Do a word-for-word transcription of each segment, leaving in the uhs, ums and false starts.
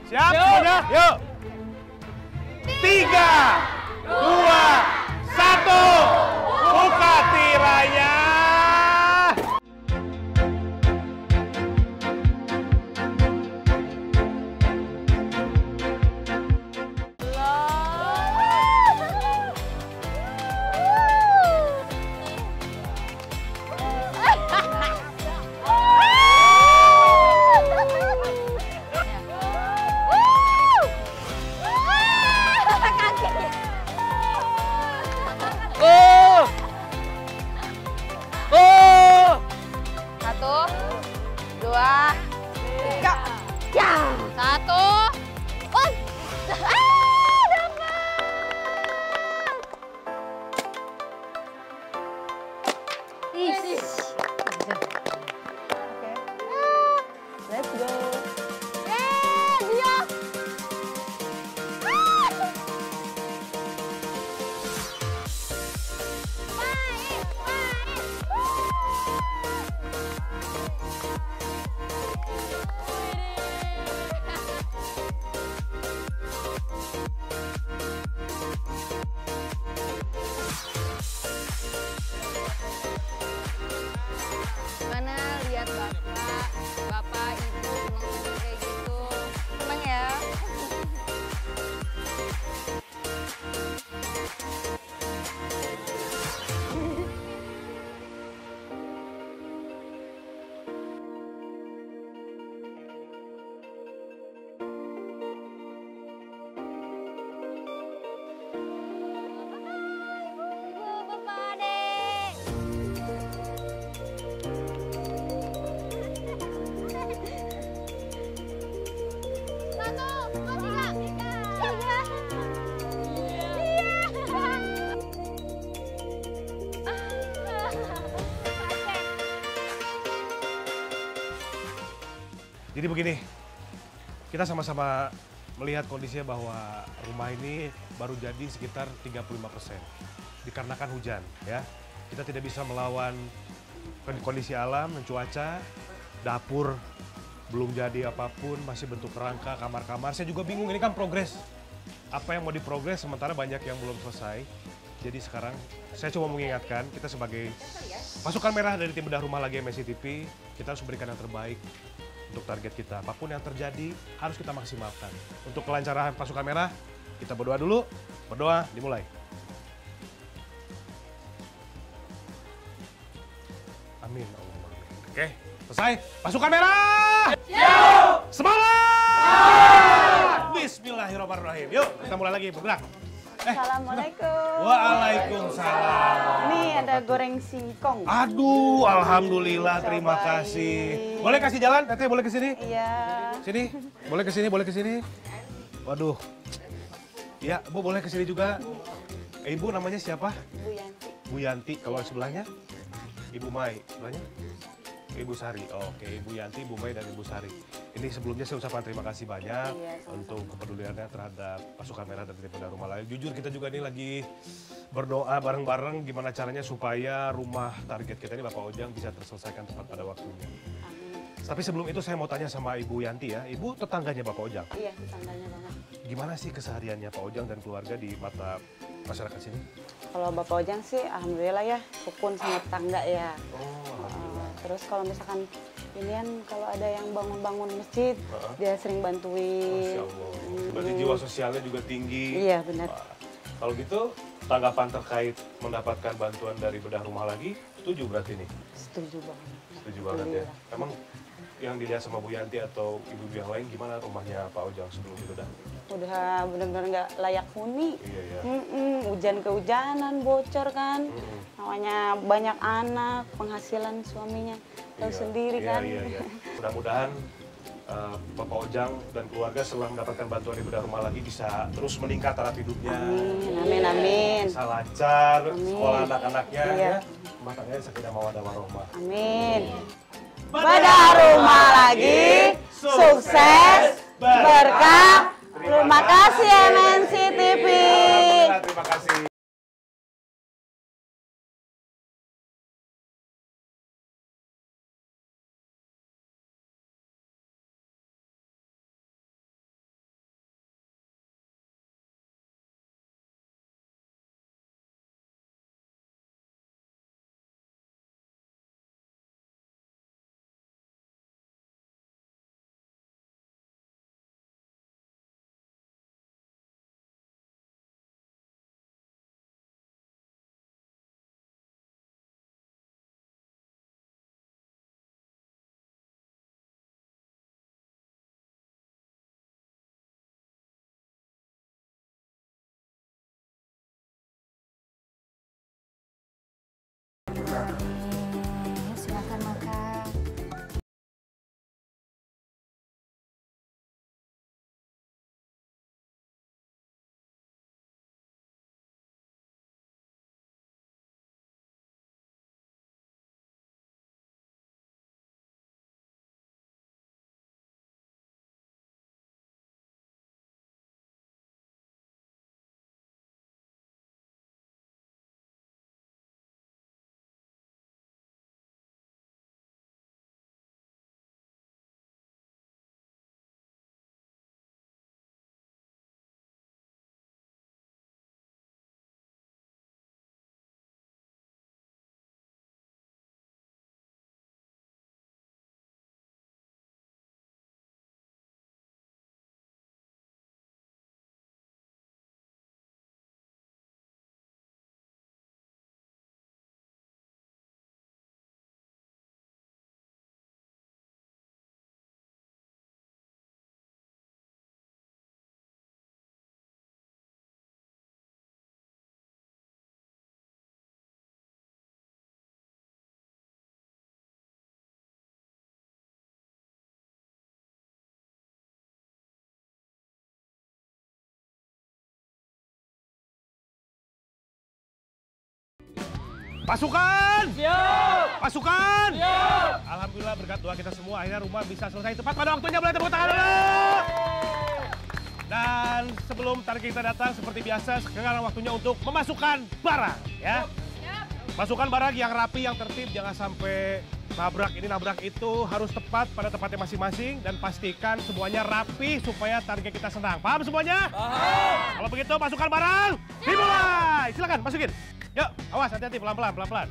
Siap? Sudah? Yuk. Tiga, dua, satu. Buka tiranya. Satu, dua, tiga, ya. Satu, on. Ah, dapat. Ih. Oke. Let's go. Eh, dia. Mana lihat bapak, bapak ibu nonton kayak gitu, seneng ya. Ibu, bapak, adek. Satu, dua, tiga. Tiga. Jadi begini, kita sama-sama melihat kondisinya bahwa rumah ini baru jadi sekitar tiga puluh lima persen. Dikarenakan hujan, ya. Kita tidak bisa melawan kondisi alam dan cuaca, dapur belum jadi apapun, masih bentuk kerangka, kamar-kamar. Saya juga bingung, ini kan progres. Apa yang mau diprogres, sementara banyak yang belum selesai. Jadi sekarang saya coba mengingatkan, kita sebagai pasukan merah dari tim bedah rumah lagi M S I T V, kita harus memberikan yang terbaik untuk target kita. Apapun yang terjadi, harus kita maksimalkan. Untuk kelancaran pasukan merah, kita berdoa dulu. Berdoa, dimulai. Amin. Allahumma amin. Oke, selesai. Pasukan merah! Siap! Semangat! Bismillahirrahmanirrahim. Yuk, kita mulai lagi bergerak. Eh, Assalamualaikum. Waalaikumsalam. Nih ada goreng singkong. Aduh, alhamdulillah, terima Cobain. kasih. Boleh kasih jalan, Teteh, boleh ke sini? Iya. Sini, boleh ke sini, boleh ke sini. Waduh. Ya, Bu boleh ke sini juga. Eh, Ibu namanya siapa? Bu Yanti. Bu Yanti. Kalau sebelahnya? Ibu Mai. Sebelahnya? Ibu Sari. Oh, oke, Ibu Yanti, Ibu Mai, dan Ibu Sari. Ini sebelumnya saya ucapkan terima kasih banyak Iya, sama-sama. untuk kepeduliannya terhadap pasukan merah dan tim bedah rumah lain. Jujur kita juga ini lagi berdoa bareng-bareng gimana caranya supaya rumah target kita ini Bapak Ojang bisa terselesaikan tepat pada waktunya. Amin. Tapi sebelum itu saya mau tanya sama Ibu Yanti ya. Ibu tetangganya Bapak Ojang. Iya, tetangganya banget. Gimana sih kesehariannya Pak Ojang dan keluarga di mata masyarakat sini? Kalau Bapak Ojang sih, alhamdulillah ya, rukun sama tetangga ya. Oh, Uh, terus kalau misalkan ini kan kalau ada yang bangun-bangun masjid, Uh-huh. dia sering bantuin. Masya Allah. Berarti jiwa sosialnya juga tinggi. Iya, benar. Wah, kalau gitu, tanggapan terkait mendapatkan bantuan dari bedah rumah lagi, setuju berarti nih? Setuju banget. Setuju banget ya. Emang yang dilihat sama Bu Yanti atau ibu-ibu yang lain gimana rumahnya Pak Ojang sebelum dibedah? Udah benar-benar nggak layak huni. Iya ya. Mm-mm, hujan kehujanan, bocor kan. Mm-mm. Namanya banyak anak, penghasilan suaminya. Tahu Iya, sendiri iya, kan. Iya, iya. Mudah-mudahan uh, Bapak Ojang dan keluarga setelah mendapatkan bantuan di bedah rumah lagi bisa terus meningkat taraf hidupnya. Amin, amin, amin. Bisa lancar, Amin. sekolah anak-anaknya Iya. ya. Rumah tangganya sakinah mawaddah warahmah. Amin. Bedah rumah lagi, sukses, berkah. Terima kasih M N C T V. Terima kasih. Pasukan! Siap! Pasukan! Siap! Alhamdulillah berkat doa kita semua akhirnya rumah bisa selesai tepat pada waktunya. Boleh tepuk tangan dulu. Dan sebelum target kita datang seperti biasa, sekarang waktunya untuk memasukkan barang, ya. Masukkan barang yang rapi, yang tertib, jangan sampai nabrak ini, nabrak itu, harus tepat pada tempatnya masing-masing dan pastikan semuanya rapi supaya target kita senang. Paham semuanya? Paham! Kalau begitu masukkan barang, dimulai. Silakan masukin. Yuk, awas hati-hati, pelan-pelan, pelan-pelan.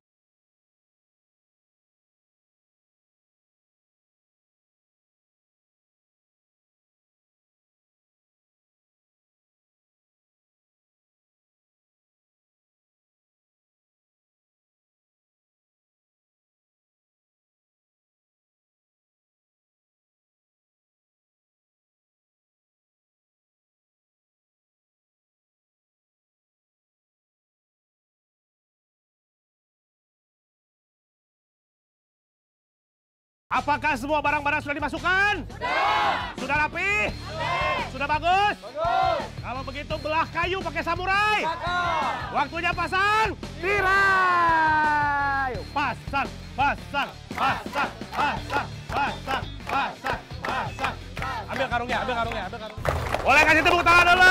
Apakah semua barang-barang sudah dimasukkan? Sudah! Sudah rapi? Sudah! Sudah bagus? Bagus! Kalau begitu belah kayu pakai samurai! Kakak! Waktunya pasang! Tirai! Pasang! Pasang! Pasang! Pasang! Pasang! Pasang! Pasang! Ambil karungnya, ambil karungnya, ambil karungnya. Boleh kasih tepuk tangan dulu!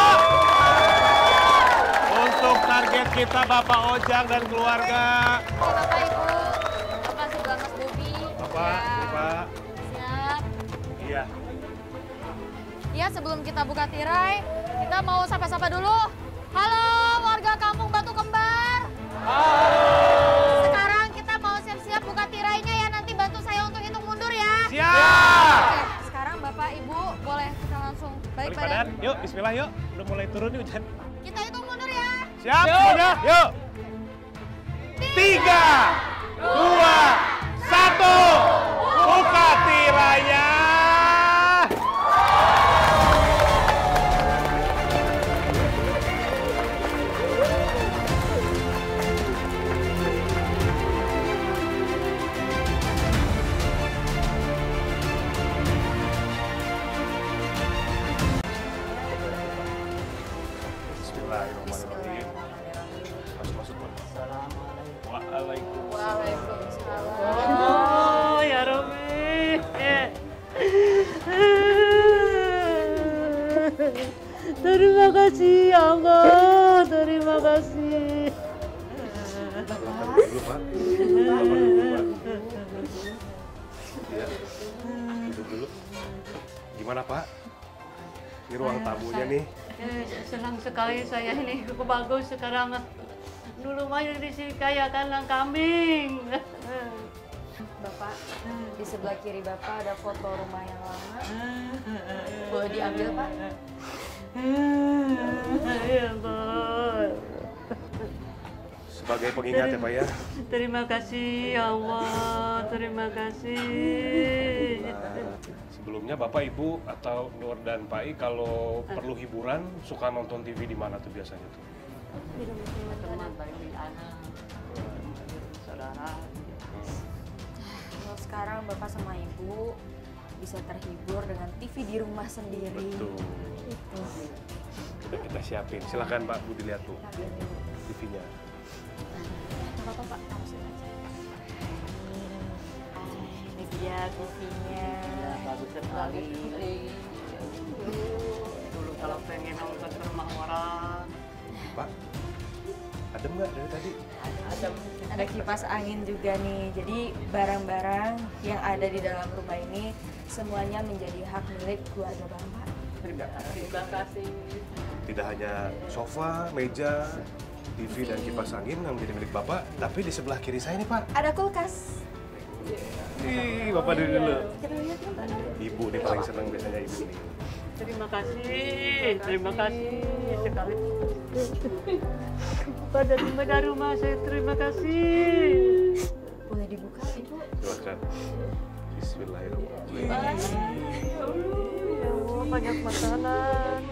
Untuk target kita Bapak Ojang dan keluarga. Bapak Ibu, makasih banget Bobi. Bapak, Ya. Bapak. Siap. Iya. Ya, sebelum kita buka tirai, kita mau sapa-sapa dulu. Halo warga Kampung Batu Kembar. Halo. Sekarang kita mau siap-siap buka tirainya ya. Nanti bantu saya untuk hitung mundur ya. Siap! Oke, sekarang Bapak Ibu boleh kita langsung balik Balik badan. badan. Yuk, bismillah yuk. Udah mulai turun nih hujan. Kita hitung mundur ya. Siap semuanya? Yuk. Tiga, dua, satu. Buka tirainya. Bismillahirrahmanirrahim. Masuk masuk. Waalaikumsalam. Waalaikumsalam. Oh, ya Robi. Terima kasih ya Allah, terima kasih. Bapak dulu, Pak. Bapak dulu, Pak. Ya. Duduk dulu. Gimana, Pak? Ini ruang tamunya nih. Eh, senang sekali saya ini, bagus sekarang. Dulu mah di sini kayak kandang kambing. Bapak, di sebelah kiri Bapak ada foto rumah yang lama. Boleh diambil, Pak? Ya Allah. Sebagai pengingat ya, Pak ya. Terima kasih ya Allah, terima kasih. Nah, sebelumnya Bapak, Ibu, atau Nur dan Pak I kalau perlu hiburan suka nonton T V di mana tuh biasanya tuh? Teman baik di anak, saudara. Kalau sekarang Bapak sama Ibu bisa terhibur dengan T V di rumah sendiri. Betul. Itu. Udah kita siapin. Silakan Pak, Bu dilihat tuh T V-nya. Nggak apa-apa, Pak. Langsung aja. Ini dia T V-nya. Bagus sekali. Dulu kalau pengen nonton ke rumah orang. Pak, adem nggak dari tadi? Ada, ada kipas angin juga nih. Jadi barang-barang yang ada di dalam rumah ini semuanya menjadi hak milik keluarga Bapak. Terima kasih. Tidak hanya sofa, meja, T V dan kipas angin yang menjadi milik Bapak, tapi di sebelah kiri saya nih Pak. Ada kulkas. Ih, Bapak dulu dulu. Ibu nih paling senang biasanya Ibu nih. Terima kasih, terima kasih sekali. Pada pada rumah saya terima kasih. Boleh dibuka, Ibu? Silakan. Bismillahirrahmanirrahim. Ya Allah, banyak makanan.